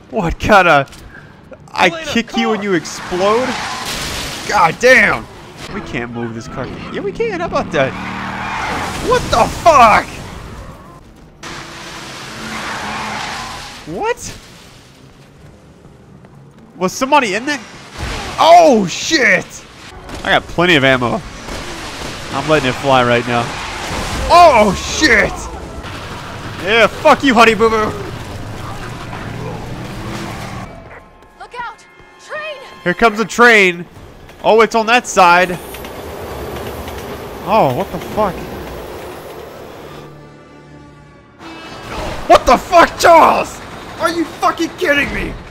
What kind of... I kick you and you explode? God damn! We can't move this car. Yeah, we can. How about that? What the fuck? What? Was somebody in there? Oh, shit! I got plenty of ammo. I'm letting it fly right now. Oh, shit! Yeah, fuck you, Honey Boo Boo! Look out! Train! Here comes a train. Oh, it's on that side. Oh, what the fuck? What the fuck, Charles? Are you fucking kidding me?